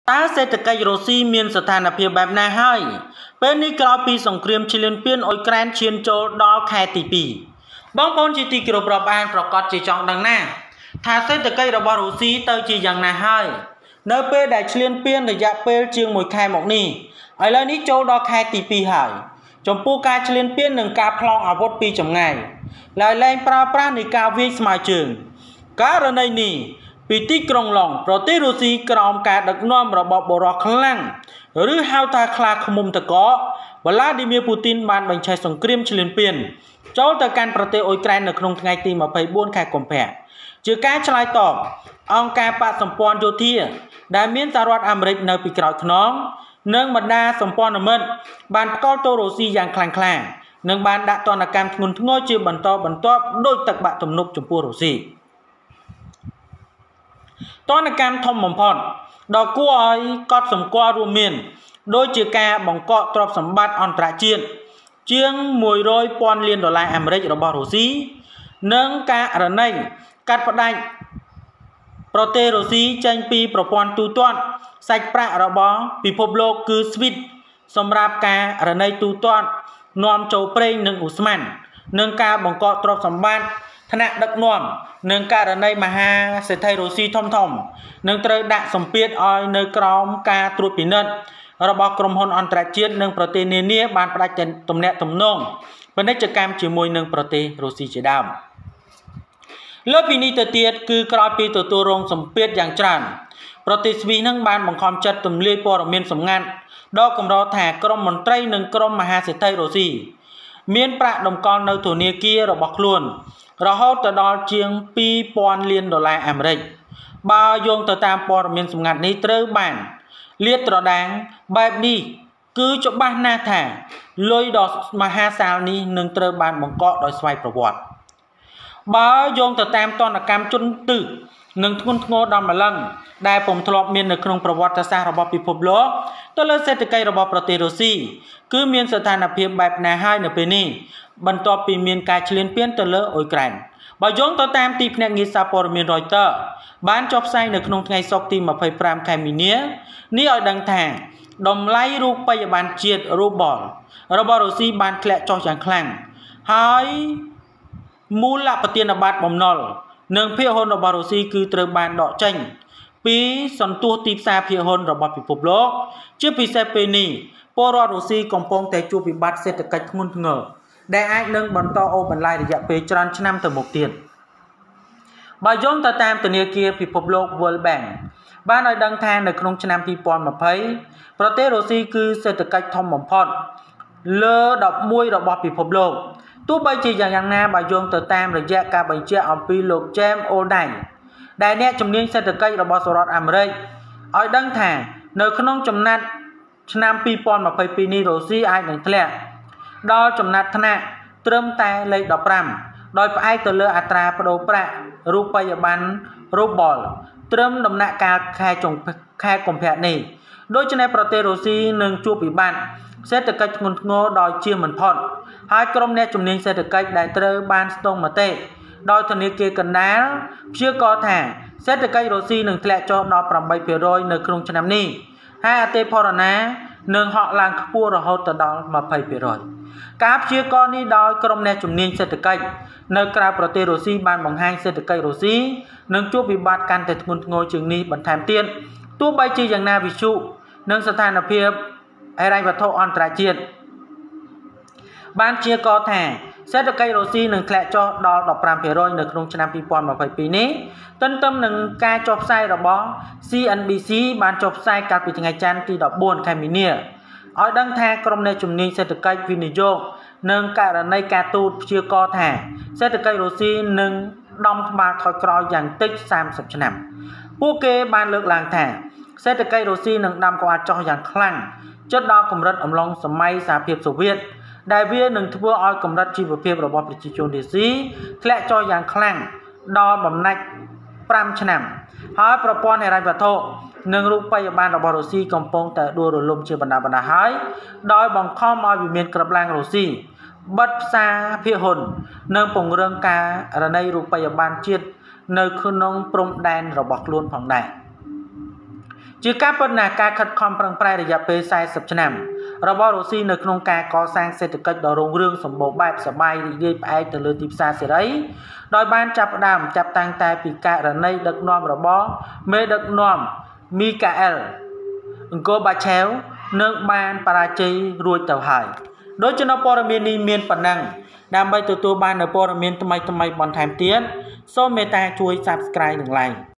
ta sẽ tự cây Rosie miền sở thàn ở phía bẹp này hơi bênนี้ ក្រោយ ពី សង្គ្រាម ឈ្លានពាន អ៊ុយក្រែន ឈាន ចូល ដល់ ខែ ទី 2 បងប្អូន ជា ទី គោរព រាប់ អាន ប្រកាស ជា ចង់ ដឹង ណា ថា សេដ្ឋកិច្ច របស់ រុស្ស៊ី ទៅ ជា យ៉ាង ណា ហើយ នៅ ពេល ដែល ឈ្លានពាន រយៈ ពេល ជាង 1 ខែ មក នេះ ឥឡូវ នេះ ចូល ដល់ ខែ ទី 2 ហើយ ចំពោះ ការ ឈ្លានពាន និង ការ ប្លង់ អាវុធ ពី ចម្ងាយ ឡើយ លែង ប្រើប្រាស់ នៃ ការ វាយ ស្មើជើង ករណី នេះ ពី ទី ក្រុង ឡុង ប្រទេស រុស្ស៊ី ក្រោម ការ ដឹកនាំ របស់ បុរស ខ្លាំង ឬ ហៅ ថា ខ្លា ឃ្មុំ តក Vladimir Putin បាន បញ្ឆេះ សង្គ្រាម ឈ្លានពាន ចូល ទៅ កាន់ ប្រទេស អ៊ុយក្រែន នៅ ក្នុង ថ្ងៃ ទី 24 ខែ កុម្ភៈ ជា ការ ឆ្លើយ តប អង្គការ បកសម្ព័ន្ធ យោធា ដែល មាន សហរដ្ឋ អាមេរិក នៅ ពី ក្រោយ ខ្នង និង បណ្ដា សម្ព័ន្ធមិត្ត បាន ផ្កល់ ទៅ រុស្ស៊ី យ៉ាង ខ្លាំងក្លា និង បាន ដាក់ ទណ្ឌកម្ម ធ្ងន់ធ្ងរ ជា បន្ត បន្ទាប់ ដោយ ទឹក បាក់ ទំនប់ ចំពោះ រុស្ស៊ី ទណ្ឌកម្ម ធំ បំផុត ដ៏ គួរ ឲ្យកត់សម្គាល់ រួមមាន ដូចជា ការ បង្កក ទ្រព្យសម្បត្តិ អន្តរជាតិ ជាង 100,000 លាន ដុល្លារ អាមេរិក របស់ រុស្ស៊ី និង ការ រណី កាត់ផ្ដាច់ ប្រទេស រុស្ស៊ី ចេញ ពី ប្រព័ន្ធ ទូទាត់ សាច់ប្រាក់ របស់ ពិភពលោក គឺ SWIFT សម្រាប់ ការ រណី ទូទាត់ នាំ ចូល ប្រេង និង ឧស្ម័ន និង ការ បង្កក ទ្រព្យសម្បត្តិ ថ្នាក់ ដឹកនាំ និង ករណី មហាសេដ្ឋី រុស្ស៊ី ធំ និង ត្រូវ ដាក់ សម្ពាធ ឲ្យ នៅ ក្រោម ការ ត្រួតពិនិត្យ របស់ ក្រុមហ៊ុន អន្តរជាតិ និង ប្រទេស នានា បាន ផ្ដាច់ ទំនាក់ទំនង ពាណិជ្ជកម្ម ជាមួយ នឹង ប្រទេស រុស្ស៊ី ជា ដើម លើស ពី នេះ ទៅ ទៀត គឺ ក្រោយ ពី ទទួល រង សម្ពាធ យ៉ាង ច្រើន ប្រទេស ស្វីស នឹង បាន បង្ខំ ចិត្ត ទម្លាយ ព័ត៌មាន សម្ងាត់ ដ៏ កម្រ ថា ក្រុម មន្ត្រី និង ក្រុម មហាសេដ្ឋី រុស្ស៊ី មាន ប្រាក់ តម្កល់ នៅ ធនាគារ របស់ ខ្លួន រហូត ទៅ ដល់ ជាង 2,000 លាន ដុល្លារ អាមេរិក បើ យោង ទៅ តាម ព័ត៌មាន សម្ងាត់ នេះ ត្រូវ បាន លាត ត្រដាង បែប នេះ គឺ ច្បាស់ ណាស់ ថា លុយ ដ៏ មហាសាល នេះ នឹង ត្រូវ បាន បង្កក ដោយ ស្វ័យប្រវត្តិ បើ យោង ទៅ តាម ទណ្ឌកម្ម ជន ទិស និង ធ្ងន់ធ្ងរ ដល់ ម្លឹង ដែល ពុំ ធ្លាប់ មាន នៅ ក្នុង ប្រវត្តិសាស្ត្រ របស់ ពិភពលោក ទៅ លើ សេដ្ឋកិច្ច របស់ ប្រទេស រុស្ស៊ី គឺ មាន ស្ថានភាព បែប ណា ហើយ នៅ ពេល នេះ បន្ទាប់ ពី មាន ការ ឈ្លានពាន ទៅ លើ អ៊ុយក្រែន បើ យោង ទៅ តាម ទី ភ្នាក់ងារ សារព័ត៌មាន Reuters បាន ចុះ ផ្សាយ នៅ ក្នុង ថ្ងៃ សុក្រ ទី 25 ខែ មីនា នេះ ឲ្យ ដឹង ថា តម្លៃ រូបិយប័ណ្ណ ជាតិ Ruble របស់ រុស្ស៊ី បាន ធ្លាក់ ចុះ យ៉ាង ខ្លាំង ហើយ មូលប្រធានបတ် បំណុល និង ភាគហ៊ុន របស់ រុស្ស៊ី គឺ ត្រូវ បាន ដក ចេញ ពី សន្ទុះ ទីផ្សារ ភាគហ៊ុន របស់ ពិភពលោក ជា ពិសេស ពេល នេះ ពលរដ្ឋ រុស្ស៊ី កំពុង តែ ជួប វិបត្តិ សេដ្ឋកិច្ច ធ្ងន់ធ្ងរ ដែល អាច នឹង បន្ត អូសបន្លាយ រយៈ ពេល ច្រើន ឆ្នាំ ទៅ មុខ ទៀត បើ យោង ទៅ តាម ធនាគារ ពិភពលោក World Bank បាន ឲ្យ ដឹង ថា នៅ ក្នុង ឆ្នាំ 2020 ប្រទេស រុស្ស៊ី គឺ សេដ្ឋកិច្ច ធំ បំផុត លើ 11 របស់ ពិភពលោក ទោះបីជា យ៉ាង ណា បើ យោង ទៅ តាម រយៈ ការ បញ្ជាក់ អំពី លោក James Oldine ដែល អ្នក ជំនាញ សេដ្ឋកិច្ច របស់ សហរដ្ឋ អាមេរិក ឲ្យ ដឹង ថា នៅ ក្នុង ចំណាត់ ឆ្នាំ 2022 នេះ រុស្ស៊ី អាច នឹង ធ្លាក់ ដល់ ចំណាត់ ថ្នាក់ ត្រឹម តែ លេខ 15 ដោយ ផ្អែក ទៅ លើ អត្រា ប្តូរ ប្រាក់ រូបិយប័ណ្ណ Ruble ត្រឹម ដំណាក់ កាល ខែ កុម្ភៈ នេះ ដូច្នេះ ប្រទេស រុស្ស៊ី នឹង ជួប វិបត្តិ សេដ្ឋកិច្ច ធ្ងន់ធ្ងរ ដោយ ជៀសមិនផុត ហើយ ក្រុម អ្នក ជំនាញ សេដ្ឋកិច្ច ដែល ត្រូវ បាន ស្ទង់ មតិ ដោយ ធនាគារ កណ្ដាល ព្យាករណ៍ ថា សេដ្ឋកិច្ច រុស្ស៊ី នឹង ធ្លាក់ ចុះ ដល់ 8% នៅ ក្នុង ឆ្នាំ នេះ ហើយ អតិផរណា នឹង ហក់ ឡើង ខ្ពស់ រហូត ទៅ ដល់ 20% ការ ព្យាករណ៍ នេះ ដោយ ក្រុម អ្នក ជំនាញ សេដ្ឋកិច្ច នៅ ក្រៅ ប្រទេស រុស្ស៊ី បាន បង្ហាញ សេដ្ឋកិច្ច រុស្ស៊ី នឹង ជួប វិបត្តិ កាន់ តែ ធ្ងន់ធ្ងរ ជាង នេះ បន្ថែម ទៀត ទោះបីជា យ៉ាង ណា វិទ្យុ និង ស្ថានភាព ហិរញ្ញវត្ថុ អន្តរជាតិ បាន ព្យាករណ៍ ថា សេដ្ឋកិច្ច រុស្ស៊ី នឹង ធ្លាក់ ចុះ ដល់ 15% នៅ ក្នុង ឆ្នាំ 2022 នេះ ទន្ទឹម នឹង ការ ចុះ ផ្សាយ របស់ CNBC បាន ចុះ ផ្សាយ កាល ពី ថ្ងៃ ច័ន្ទ ទី 14 ខែ មីនា ឲ្យ ដឹង ថា ក្រុម អ្នក ជំនាញ សេដ្ឋកិច្ច វិនិយោគ និង ករណី ការទូត ព្យាករណ៍ ថា សេដ្ឋកិច្ច រុស្ស៊ី នឹង ដំក្បាល ថយក្រោយ យ៉ាង តិច 30 ឆ្នាំ ពួកគេ បាន លើកឡើង ថា សេដ្ឋកិច្ច រុស្ស៊ី នឹង ដំក្បាល ចុះ យ៉ាង ខ្លាំង ជិត ដល់ កម្រិត អំឡុង សម័យ សហភាព សូវៀត ដែល វា នឹង ធ្វើ ឲ្យ កម្រិត ជីវភាព របស់ ប្រជាជន រុស្ស៊ី ធ្លាក់ ចុះ យ៉ាង ខ្លាំង ដល់ បំណាច់ 5 ឆ្នាំ ហើយ ប្រព័ន្ធ ហិរញ្ញវត្ថុ និង រូបិយប័ណ្ណ របស់ រុស្ស៊ី កំពុង តែ ដួល រលំ ជា បណ្ដា ហើយ ដោយ បង្ខំ ឲ្យ វិមាន ក្រឹបឡើង រុស្ស៊ី បិទ ផ្សារ ភាគហ៊ុន និង ពង្រឹង ការ រណី រូបិយប័ណ្ណ ជាតិ នៅ ក្នុង ព្រំដែន របស់ ខ្លួន ផង ដែរ ជជាការពិតណាស់ការខិតខំប្រឹងប្រែងរយៈពេល40ឆ្នាំរបស់រុស្ស៊ីនៅក្នុងការកសាងសេដ្ឋកិច្ចដ៏រុងរឿងសម្បូរបែបសប្បាយរីករាយផ្អែកទៅលើទីផ្សារសេរីដោយបានចាប់តាំងតែពីករណីដឹកនាំរបស់មេដឹកនាំមីកាអែលអង្គបាឆេវនឹងបានបរាជ័យរួចទៅហើយដោយចំណុចព័ត៌មាននេះមានប៉ុណ្ណឹងដើម្បីទទួលបាននូវព័ត៌មានថ្មីបន្ថែមទៀតសូមមេត្តាជួយ Subscribe និង Like